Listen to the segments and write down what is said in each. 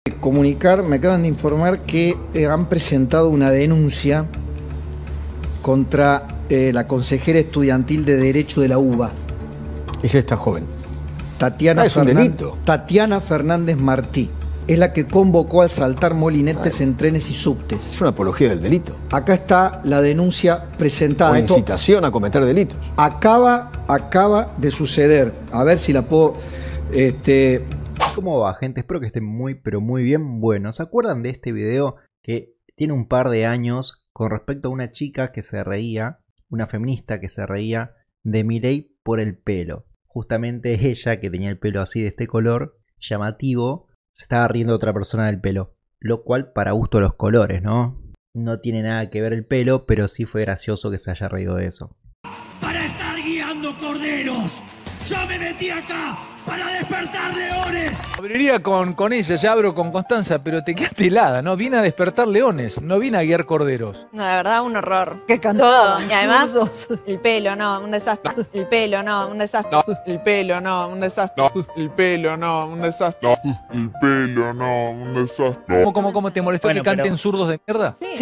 Comunicar, me acaban de informar que han presentado una denuncia contra la consejera estudiantil de Derecho de la UBA. Ella está joven. Tatiana es un delito. Tatiana Fernández Martí. Es la que convocó a asaltar molinetes en trenes y subtes. Es una apología del delito. Acá está la denuncia presentada. O incitación a cometer delitos. Acaba de suceder. A ver si la puedo... ¿Cómo va, gente? Espero que estén muy, pero muy bien. Bueno, ¿se acuerdan de este video que tiene un par de años con respecto a una chica que se reía, una feminista que se reía de Milei por el pelo? Justamente ella, que tenía el pelo así de este color llamativo, se estaba riendo de otra persona del pelo. Lo cual, para gusto de los colores, ¿no? No tiene nada que ver el pelo, pero sí fue gracioso que se haya reído de eso. Para estar guiando corderos, yo me metí acá para despertar leones. Abriría con ella, ya abro con Constanza, pero te quedaste helada, ¿no? Vine a despertar leones, no vine a guiar corderos. No, la verdad, un horror. Que cantaban. Todo. Y además, el pelo, no, un desastre. No. El pelo, no, un desastre. No. El pelo, no, un desastre. No. El pelo, no, un desastre. No. El pelo, no, un desastre. ¿Cómo te molestó que canten zurdos de mierda? Sí,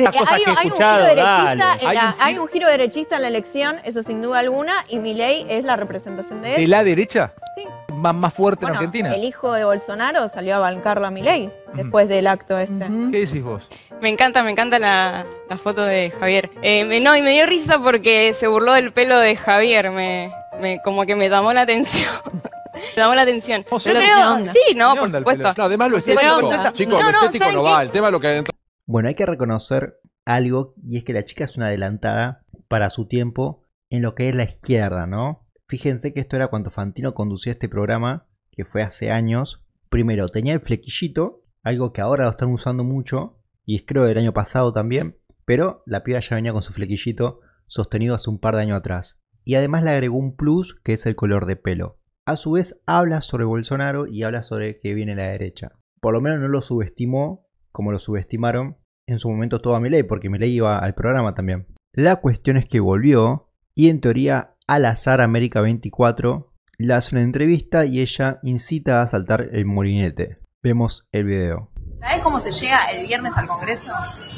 hay un giro derechista en la elección, eso sin duda alguna, y Milei es la representación de él. ¿De la derecha? Sí. Más fuerte en Argentina. El hijo de Bolsonaro salió a bancarlo a Milei después del acto este. ¿Qué decís vos? Me encanta la foto de Javier. Y me dio risa porque se burló del pelo de Javier. Como que me llamó la atención. Me llamó la atención. Yo creo, sí, no, por supuesto. No, además lo estético, chicos, lo estético no va, el tema es lo que hay dentro. Bueno, hay que reconocer algo, y es que la chica es una adelantada para su tiempo en lo que es la izquierda, ¿no? Fíjense que esto era cuando Fantino conducía este programa, que fue hace años. Primero, tenía el flequillito, algo que ahora lo están usando mucho, y es creo del año pasado también, pero la piba ya venía con su flequillito sostenido hace un par de años atrás. Y además le agregó un plus, que es el color de pelo. A su vez habla sobre Bolsonaro y habla sobre que viene la derecha. Por lo menos no lo subestimó como lo subestimaron en su momento todo a Milei, porque Milei iba al programa también. La cuestión es que volvió y en teoría al azar América 24 le hace una entrevista y ella incita a saltar el molinete. Vemos el video. ¿Sabés cómo se llega el viernes al Congreso?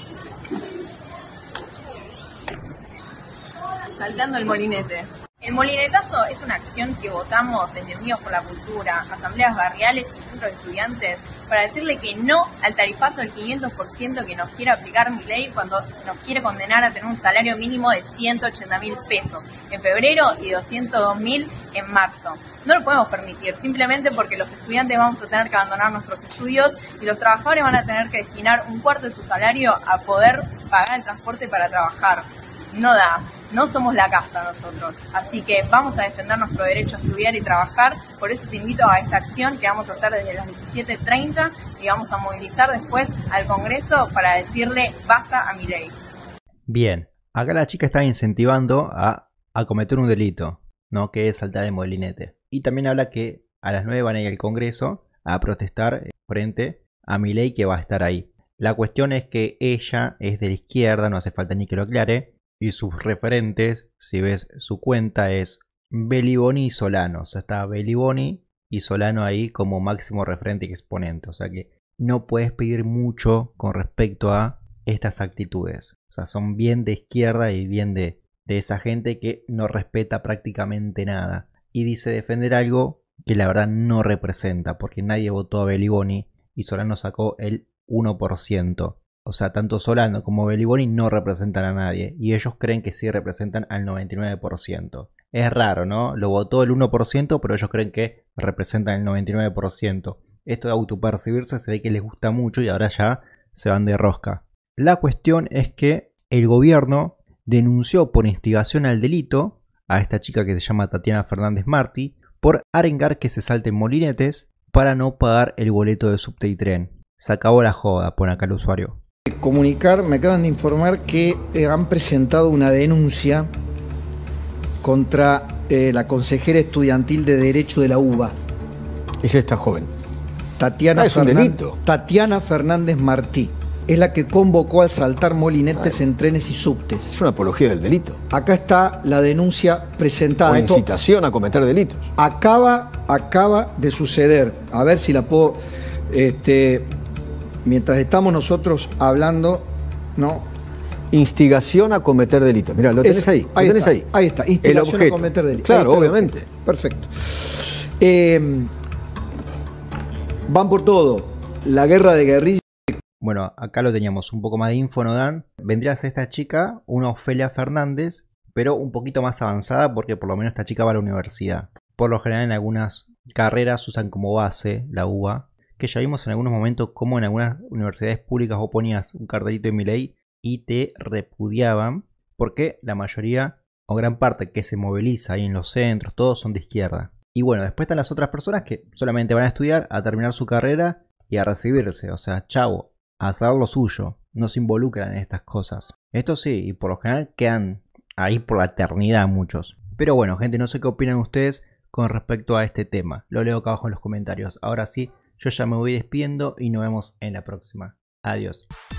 Saltando el molinete. El molinetazo es una acción que votamos desde Unidos por la Cultura, asambleas barriales y centros de estudiantes para decirle que no al tarifazo del 500% que nos quiere aplicar Milei cuando nos quiere condenar a tener un salario mínimo de 180.000 pesos en febrero y 202.000 en marzo. No lo podemos permitir, simplemente porque los estudiantes vamos a tener que abandonar nuestros estudios y los trabajadores van a tener que destinar un cuarto de su salario a poder pagar el transporte para trabajar. No da, no somos la casta nosotros, así que vamos a defender nuestro derecho a estudiar y trabajar. Por eso te invito a esta acción que vamos a hacer desde las 17:30 y vamos a movilizar después al Congreso para decirle basta a Milei. Bien, acá la chica está incentivando a cometer un delito, ¿no? Que es saltar el molinete. Y también habla que a las 9 van a ir al Congreso a protestar frente a Milei, que va a estar ahí. La cuestión es que ella es de la izquierda, no hace falta ni que lo aclare. Y sus referentes, si ves su cuenta, es Beliboni y Solano. O sea, está Beliboni y Solano ahí como máximo referente y exponente. O sea que no puedes pedir mucho con respecto a estas actitudes. O sea, son bien de izquierda y bien de esa gente que no respeta prácticamente nada. Y dice defender algo que la verdad no representa. Porque nadie votó a Beliboni y Solano sacó el 1%. O sea, tanto Solano como Beliboni no representan a nadie. Y ellos creen que sí representan al 99%. Es raro, ¿no? Lo votó el 1%, pero ellos creen que representan el 99%. Esto de autopercibirse se ve que les gusta mucho y ahora ya se van de rosca. La cuestión es que el gobierno denunció por instigación al delito a esta chica que se llama Tatiana Fernández Martí por arengar que se salten molinetes para no pagar el boleto de subte y tren. Se acabó la joda, pone acá el usuario. Comunicar, me acaban de informar que han presentado una denuncia contra la consejera estudiantil de Derecho de la UBA. Ella está joven. Tatiana es un delito. Tatiana Fernández Martí. Es la que convocó a asaltar molinetes en trenes y subtes. Es una apología del delito. Acá está la denuncia presentada. O incitación a cometer delitos. Acaba de suceder. A ver si la puedo... mientras estamos nosotros hablando, ¿no? Instigación a cometer delitos. Mirá, lo tenés ahí. Lo tenés ahí. Ahí está. Instigación a cometer delitos. Claro, obviamente. Perfecto. Van por todo. La guerra de guerrillas. Bueno, acá lo teníamos un poco más de info, ¿no, Dan? Vendría a ser esta chica, una Ofelia Fernández, pero un poquito más avanzada porque por lo menos esta chica va a la universidad. Por lo general en algunas carreras usan como base la UBA, que ya vimos en algunos momentos como en algunas universidades públicas vos ponías un cartelito de Milei y te repudiaban porque la mayoría o gran parte que se moviliza ahí en los centros, todos son de izquierda. Y bueno, después están las otras personas que solamente van a estudiar, a terminar su carrera y a recibirse. O sea, chavo, a hacer lo suyo. No se involucran en estas cosas. Esto sí, y por lo general quedan ahí por la eternidad muchos. Pero bueno, gente, no sé qué opinan ustedes con respecto a este tema. Lo leo acá abajo en los comentarios. Ahora sí, yo ya me voy despidiendo y nos vemos en la próxima. Adiós.